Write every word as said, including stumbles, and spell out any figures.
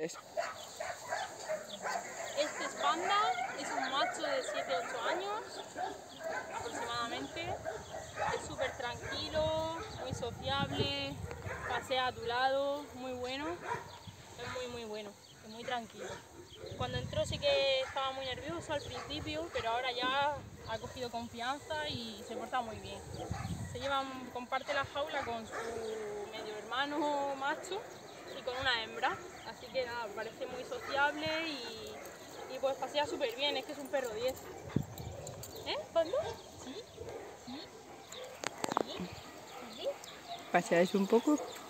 Eso. Este es Panda, es un macho de siete ocho años aproximadamente. Es súper tranquilo, muy sociable, pasea a tu lado, muy bueno. Es muy muy bueno, es muy tranquilo. Cuando entró sí que estaba muy nervioso al principio, pero ahora ya ha cogido confianza y se porta muy bien. Se lleva, comparte la jaula con su medio hermano macho y con una hembra, así que nada, parece muy sociable y, y pues pasea súper bien, es que es un perro diez. ¿Eh, Panda? Sí, sí, sí, sí. ¿Paseáis un poco?